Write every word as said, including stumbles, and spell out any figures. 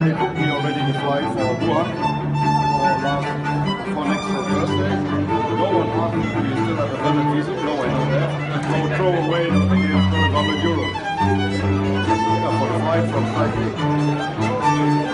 They booked me already to fly for Wuhan for, last, for next Thursday. No one asked me, do you still have a valid visa? No, I know that. I would throw away again one hundred euros. Yeah, for the flight from Taipei.